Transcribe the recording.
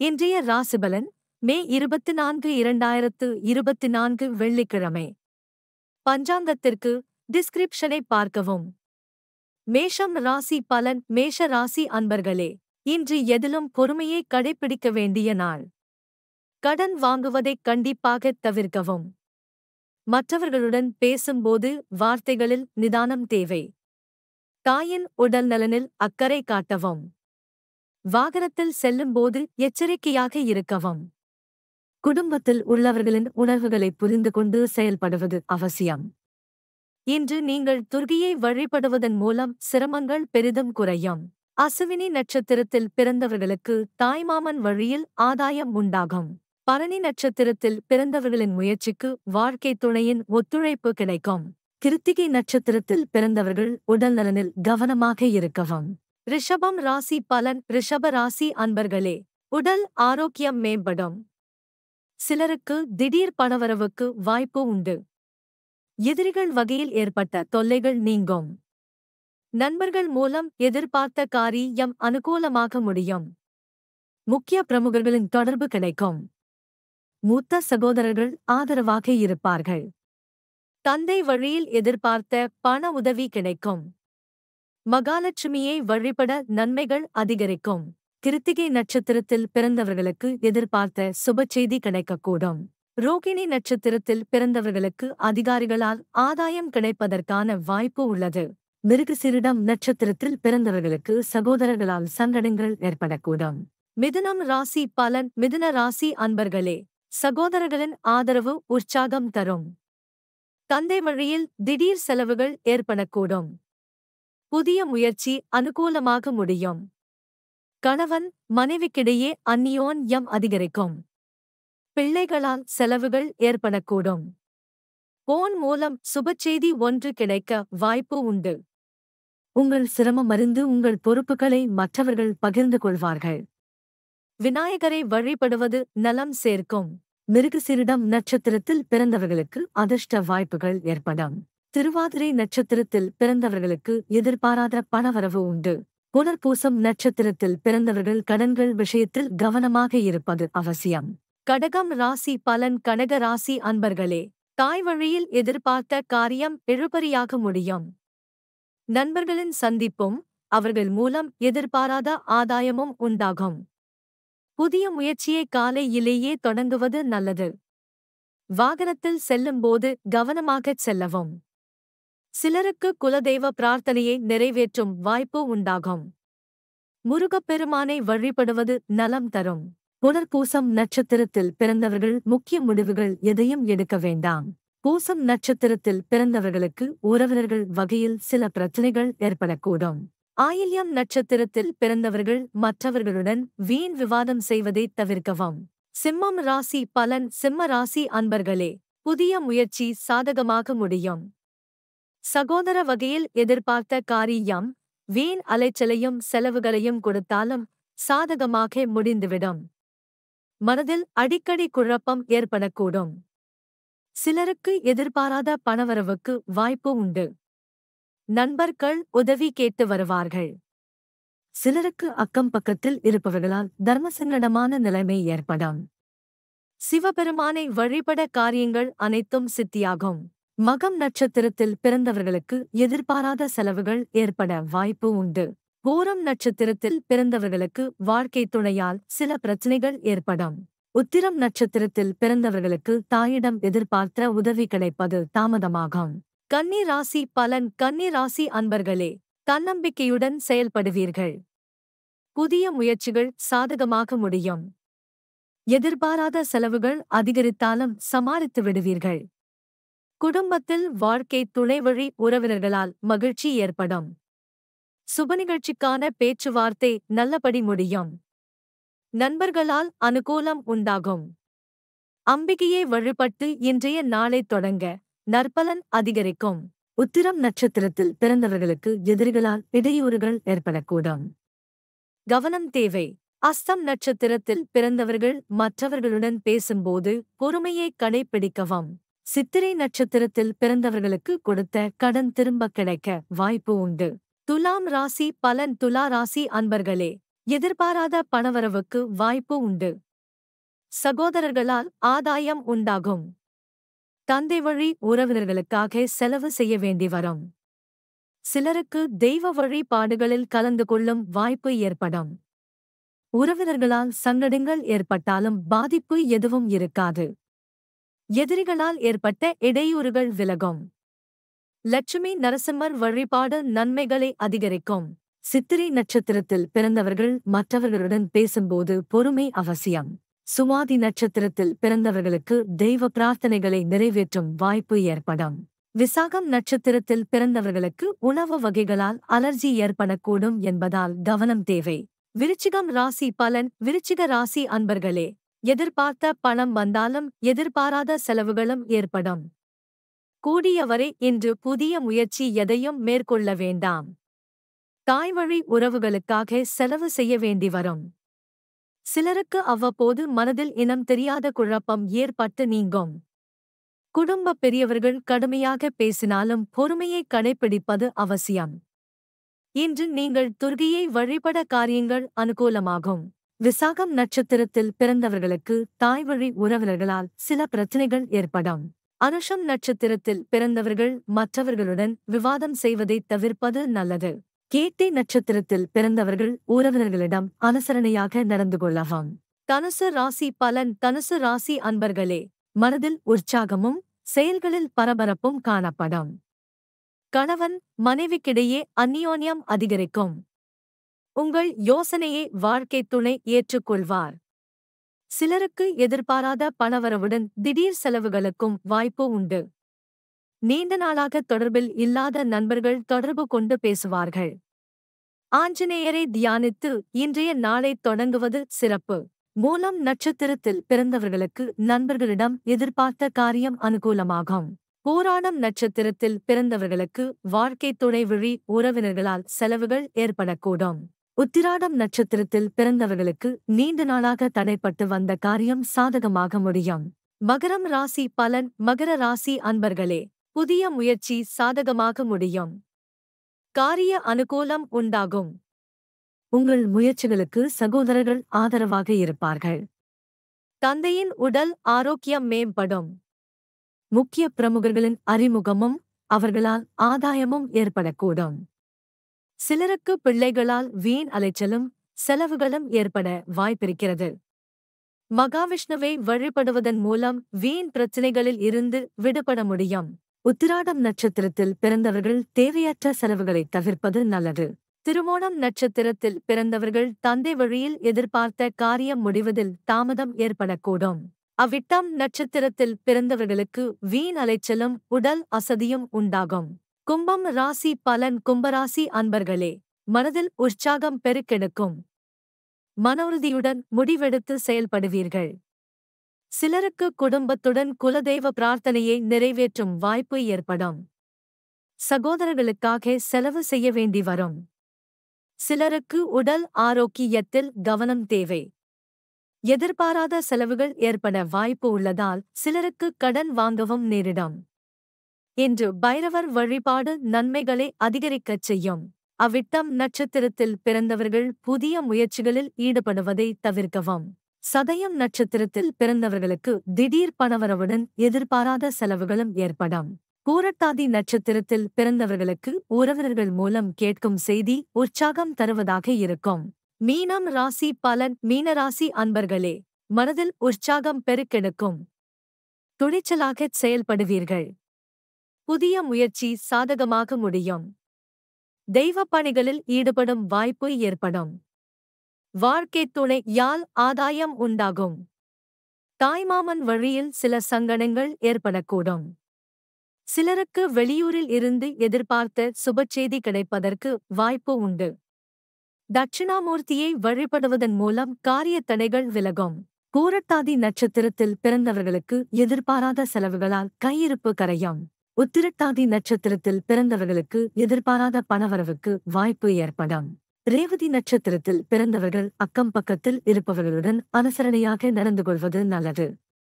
இன்றைய ராசிபலன் மே 24 2024 வெள்ளிக்கிழமை. பஞ்சாங்கத்திற்கு டிஸ்கிரிப்ஷனை பார்க்கவும். மேஷம் ராசி பலன். மேஷ ராசி அன்பர்களே, இன்று எதிலும் பொறுமையை கடைப்பிடிக்க வேண்டிய நாள். கடன் வாங்குவதைக் கண்டிப்பாகத் தவிர்க்கவும். மற்றவர்களுடன் பேசும்போது வார்த்தைகளில் நிதானம் தேவை. தாயின் உடல் நலனில் அக்கறை காட்டவும். வாகனத்தில் செல்லும்போது எச்சரிக்கையாக இருக்கவும். குடும்பத்தில் உள்ளவர்களின் உணர்வுகளை புரிந்து கொண்டு செயல்படுவது அவசியம். இன்று நீங்கள் துர்க்கையை வழிபடுவதன் மூலம் சிரமங்கள் பெரிதும் குறையும். அசுவினி நட்சத்திரத்தில் பிறந்தவர்களுக்கு தாய்மாமன் வழியில் ஆதாயம் உண்டாகும். பரணி நட்சத்திரத்தில் பிறந்தவர்களின் முயற்சிக்கு வாழ்க்கை துணையின் ஒத்துழைப்பு கிடைக்கும். கிருத்திகை நட்சத்திரத்தில் பிறந்தவர்கள் உடல்நலனில் கவனமாக இருக்கவும். ரிஷபம் ராசி பலன். ரிஷப ராசி அன்பர்களே, உடல் ஆரோக்கியம் மேம்படும். சிலருக்கு திடீர் பணவரவுக்கு வாய்ப்பு உண்டு. எதிரிகள் வகையில் ஏற்பட்ட தொல்லைகள் நீங்கும். நண்பர்கள் மூலம் எதிர்பார்த்த காரியம் அனுகூலமாக முடியும். முக்கிய பிரமுகர்களின் தொடர்பு கிடைக்கும். மூத்த சகோதரர்கள் ஆதரவாக இருப்பார்கள். தந்தை வழியில் எதிர்பார்த்த பண உதவி கிடைக்கும். மகாலட்சுமியை வழிபட நன்மைகள் அதிகரிக்கும். கிருத்திகை நட்சத்திரத்தில் பிறந்தவர்களுக்கு எதிர்பார்த்த சுபச்செய்தி கிடைக்கக்கூடும். ரோகிணி நட்சத்திரத்தில் பிறந்தவர்களுக்கு அதிகாரிகளால் ஆதாயம் கிடைப்பதற்கான வாய்ப்பு உள்ளது. மிருகசீரிடம் நட்சத்திரத்தில் பிறந்தவர்களுக்கு சகோதரர்களால் சங்கடங்கள் ஏற்படக்கூடும். மிதுனம் ராசி பலன். மிதுன ராசி அன்பர்களே, சகோதரர்களின் ஆதரவு உற்சாகம் தரும். தந்தை வழியில் திடீர் செலவுகள் ஏற்படக்கூடும். புதிய முயற்சி அனுகூலமாக முடியும். கணவன் மனைவிக்கிடையே அந்நியோன்யம் அதிகரிக்கும். பிள்ளைகளால் செலவுகள் ஏற்படக்கூடும். போன் மூலம் சுபச்செய்தி ஒன்று கிடைக்க வாய்ப்பு உண்டு. உங்கள் சிரமம் அறிந்து உங்கள் பொறுப்புகளை மற்றவர்கள் பகிர்ந்து கொள்வார்கள். விநாயகரை வழிபடுவது நலம் சேர்க்கும். மிருகசீரிடம் நட்சத்திரத்தில் பிறந்தவர்களுக்கு அதிர்ஷ்ட வாய்ப்புகள் ஏற்படும். திருவாதிரை நட்சத்திரத்தில் பிறந்தவர்களுக்கு எதிர்பாராத பணவரவு உண்டு. புனர்பூசம் நட்சத்திரத்தில் பிறந்தவர்கள் கடன்கள் விஷயத்தில் கவனமாக இருப்பது அவசியம். கடகம் ராசி பலன். கடக ராசி அன்பர்களே, தாய் வழியில் எதிர்பார்த்த காரியம் இழுபறியாக முடியும். நண்பர்களின் சந்திப்பும் அவர்கள் மூலம் எதிர்பாராத ஆதாயமும் உண்டாகும். புதிய முயற்சியை காலையிலேயே தொடங்குவது நல்லது. வாகனத்தில் செல்லும்போது கவனமாகச் செல்லவும். சிலருக்கு குலதெய்வ பிரார்த்தனையை நிறைவேற்றும் வாய்ப்பு உண்டாகும். முருகப்பெருமானை வழிபடுவது நலம் தரும். புனர்பூசம் நட்சத்திரத்தில் பிறந்தவர்கள் முக்கிய முடிவுகள் எதையும் எடுக்க வேண்டாம். பூசம் நட்சத்திரத்தில் பிறந்தவர்களுக்கு உறவினர்கள் வகையில் சில பிரச்சனைகள் ஏற்படக்கூடும். ஆயில்யம் நட்சத்திரத்தில் பிறந்தவர்கள் மற்றவர்களுடன் வீண் விவாதம் செய்வதை தவிர்க்கவும். சிம்மம் ராசி பலன். சிம்ம ராசி அன்பர்களே, புதிய முயற்சி சாதகமாக முடியும். சகோதர வகையில் எதிர்பார்த்த காரியம் வீண் அலைச்சலையும் செலவுகளையும் கொடுத்தாலும் சாதகமாக முடிந்துவிடும். மனதில் அடிக்கடி குழப்பம் ஏற்படக்கூடும். சிலருக்கு எதிர்பாராத பணவரவுக்கு வாய்ப்பு உண்டு. நண்பர்கள் உதவி கேட்டு வருவார்கள். சிலருக்கு அக்கம் பக்கத்தில் இருப்பவர்களால் தர்மசங்கடமான நிலைமை ஏற்படும். சிவபெருமானை வழிபட காரியங்கள் அனைத்தும் சித்தியாகும். மகம் நட்சத்திரத்தில் பிறந்தவர்களுக்கு எதிர்பாராத செலவுகள் ஏற்பட வாய்ப்பு உண்டு. பூரம் நட்சத்திரத்தில் பிறந்தவர்களுக்கு வாழ்க்கை துணையால் சில பிரச்சனைகள் ஏற்படும். உத்திரம் நட்சத்திரத்தில் பிறந்தவர்களுக்கு தாயிடம் எதிர்பார்த்த உதவி கிடைப்பது தாமதமாகும். கன்னி ராசி பலன். கன்னி ராசி அன்பர்களே, தன்னம்பிக்கையுடன் செயல்படுவீர்கள். புதிய முயற்சிகள் சாதகமாக முடியும். எதிர்பாராத செலவுகள் அதிகரித்தாலும் சமாளித்து விடுவீர்கள். குடும்பத்தில் வாழ்க்கை துணை வழி உறவினர்களால் மகிழ்ச்சி ஏற்படும். சுப நிகழ்ச்சிக்கான பேச்சுவார்த்தை நல்லபடி முடியும். நண்பர்களால் அனுகூலம் உண்டாகும். அம்பிகையை வழிபட்டு இன்றைய நாளை தொடங்க நற்பலன் அதிகரிக்கும். உத்திரம் நட்சத்திரத்தில் பிறந்தவர்களுக்கு எதிரிகளால் இடையூறுகள் ஏற்படக்கூடும். கவனம் தேவை. அஸ்தம் நட்சத்திரத்தில் பிறந்தவர்கள் மற்றவர்களுடன் பேசும்போது பொறுமையை கடைப்பிடிக்கவும். சித்திரை நட்சத்திரத்தில் பிறந்தவர்களுக்கு கொடுத்த கடன் திரும்ப கிடைக்க வாய்ப்பு உண்டு. துலாம் ராசி பலன். துலா ராசி அன்பர்களே, எதிர்பாராத பணவரவுக்கு வாய்ப்பு உண்டு. சகோதரர்களால் ஆதாயம் உண்டாகும். தந்தை வழி உறவினர்களுக்காக செலவு செய்ய வேண்டி வரும். சிலருக்கு தெய்வ வழிபாடுகளில் கலந்து கொள்ளும் வாய்ப்பு ஏற்படும். உறவினர்களால் சங்கடங்கள் ஏற்பட்டாலும் பாதிப்பு எதுவும் இருக்காது. எதிரிகளால் ஏற்பட்ட இடையூறுகள் விலகும். லட்சுமி நரசிம்மர் வழிபாடு நன்மைகளை அதிகரிக்கும். சித்திரை நட்சத்திரத்தில் பிறந்தவர்கள் மற்றவர்களுடன் பேசும்போது பொறுமை அவசியம். சுவாதி நட்சத்திரத்தில் பிறந்தவர்களுக்கு தெய்வ பிரார்த்தனைகளை நிறைவேற்றும் வாய்ப்பு ஏற்படும். விசாகம் நட்சத்திரத்தில் பிறந்தவர்களுக்கு உணவு வகைகளால் அலர்ஜி ஏற்படக்கூடும் என்பதால் கவனம் தேவை. விருச்சிகம் ராசி பலன். விருச்சிக ராசி அன்பர்களே, எதிர்பார்த்த பணம் வந்தாலும் எதிர்பாராத செலவுகளும் ஏற்படும். கூடியவரை இன்று புதிய முயற்சி எதையும் மேற்கொள்ள வேண்டாம். தாய்வழி உறவுகளுக்காக செலவு செய்ய வேண்டி வரும். சிலருக்கு அவ்வப்போது மனதில் இனம் தெரியாத குழப்பம் ஏற்பட்டு நீங்கும். குடும்ப பெரியவர்கள் கடுமையாக பேசினாலும் பொறுமையை கடைப்பிடிப்பது அவசியம். இன்று நீங்கள் துர்க்கையை வழிபட காரியங்கள் அனுகூலமாகும். விசாகம் நட்சத்திரத்தில் பிறந்தவர்களுக்கு தாய்வழி உறவினர்களால் சில பிரச்சனைகள் ஏற்படும். அனுஷம் நட்சத்திரத்தில் பிறந்தவர்கள் மற்றவர்களுடன் விவாதம் செய்வதை தவிர்ப்பது நல்லது. கேட்டை நட்சத்திரத்தில் பிறந்தவர்கள் உறவினர்களிடம் அனுசரணையாக நடந்து கொள்ளவும். தனுசு ராசி பலன். தனுசு ராசி அன்பர்களே, மனதில் உற்சாகமும் செயல்களில் பரபரப்பும் காணப்படும். கணவன் மனைவிக்கிடையே அந்யோன்யம் அதிகரிக்கும். உங்கள் யோசனையை வாழ்க்கை துணை ஏற்றுக்கொள்வார். சிலருக்கு எதிர்பாராத பணவரவுடன் திடீர் செலவுகளுக்கும் வாய்ப்பு உண்டு. நீண்ட நாளாக தொடர்பில் இல்லாத நண்பர்கள் தொடர்பு கொண்டு பேசுவார்கள். ஆஞ்சநேயரை தியானித்து இன்றைய நாளை தொடங்குவது சிறப்பு. மூலம் நட்சத்திரத்தில் பிறந்தவர்களுக்கு நண்பர்களிடம் எதிர்பார்த்த காரியம் அனுகூலமாகும். பூராடம் நட்சத்திரத்தில் பிறந்தவர்களுக்கு வாழ்க்கை துணை வழி உறவினர்களால் செலவுகள் ஏற்படக்கூடும். உத்திராடம் நட்சத்திரத்தில் பிறந்தவர்களுக்கு நீண்ட நாளாக தடைப்பட்டு வந்த காரியம் சாதகமாக முடியும். மகரம் ராசி பலன். மகர ராசி அன்பர்களே, புதிய முயற்சி சாதகமாக முடியும். காரிய அனுகூலம் உண்டாகும். உங்கள் முயற்சிகளுக்கு சகோதரர்கள் ஆதரவாக இருப்பார்கள். தந்தையின் உடல் ஆரோக்கியம் மேம்படும். முக்கிய பிரமுகர்களின் அறிமுகமும் அவர்களால் ஆதாயமும் ஏற்படக்கூடும். சிலருக்கு பிள்ளைகளால் வீண் அலைச்சலும் செலவுகளும் ஏற்பட வாய்ப்பிருக்கிறது. மகாவிஷ்ணுவை வழிபடுவதன் மூலம் வீண் பிரச்சினைகளில் இருந்து விடுபட முடியும். உத்திராடம் நட்சத்திரத்தில் பிறந்தவர்கள் தேவையற்ற செலவுகளை தவிர்ப்பது நல்லது. திருவோணம் நட்சத்திரத்தில் பிறந்தவர்கள் தந்தை வழியில் எதிர்பார்த்த காரியம் முடிவதில் தாமதம் ஏற்படக்கூடும். அவ்விட்டம் நட்சத்திரத்தில் பிறந்தவர்களுக்கு வீண் அலைச்சலும் உடல் அசதியும் உண்டாகும். கும்பம் ராசி பலன். கும்பராசி அன்பர்களே, மனதில் உற்சாகம் பெருக்கெடுக்கும். மனவுறுதியுடன் முடிவெடுத்து செயல்படுவீர்கள். சிலருக்கு குடும்பத்துடன் குலதெய்வ பிரார்த்தனையை நிறைவேற்றும் வாய்ப்பு ஏற்படும். சகோதரர்களுக்காக செலவு செய்ய வேண்டி வரும். சிலருக்கு உடல் ஆரோக்கியத்தில் கவனம் தேவை. எதிர்பாராத செலவுகள் ஏற்பட வாய்ப்பு உள்ளதால் சிலருக்கு கடன் வாங்கவும் நேரிடும். இன்று பைரவர் வழிபாடு நன்மைகளை அதிகரிக்கச் செய்யும். அவ்விட்டம் நட்சத்திரத்தில் பிறந்தவர்கள் புதிய முயற்சிகளில் ஈடுபடுவதை தவிர்க்கவும். சதயம் நட்சத்திரத்தில் பிறந்தவர்களுக்கு திடீர் பணவரவுடன் எதிர்பாராத செலவுகளும் ஏற்படும். பூரட்டாதி நட்சத்திரத்தில் பிறந்தவர்களுக்கு உறவினர்கள் மூலம் கேட்கும் செய்தி உற்சாகம் தருவதாக இருக்கும். மீனம் ராசி பலன். மீனராசி அன்பர்களே, மனதில் உற்சாகம் பெருக்கெடுக்கும். துணிச்சலாகச் செயல்படுவீர்கள். புதிய முயற்சி சாதகமாக முடியும். தெய்வ பணிகளில் ஈடுபடும் வாய்ப்பு ஏற்படும். வாழ்க்கை துணை யால் ஆதாயம் உண்டாகும். தாய்மாமன் வழியில் சில சங்கடங்கள் ஏற்படக்கூடும். சிலருக்கு வெளியூரில் இருந்து எதிர்பார்த்த சுபச்செய்தி கிடைப்பதற்கு வாய்ப்பு உண்டு. தட்சிணாமூர்த்தியை வழிபடுவதன் மூலம் காரிய தடைகள் விலகும். பூரட்டாதி நட்சத்திரத்தில் பிறந்தவர்களுக்கு எதிர்பாராத செலவுகளால் கையிருப்பு கரையும். உத்திரட்டாதி நட்சத்திரத்தில் பிறந்தவர்களுக்கு எதிர்பாராத பணவரவுக்கு வாய்ப்பு ஏற்படும். ரேவதி நட்சத்திரத்தில் பிறந்தவர்கள் அக்கம் பக்கத்தில் இருப்பவர்களுடன் அனுசரணையாக நடந்து கொள்வது நல்லது.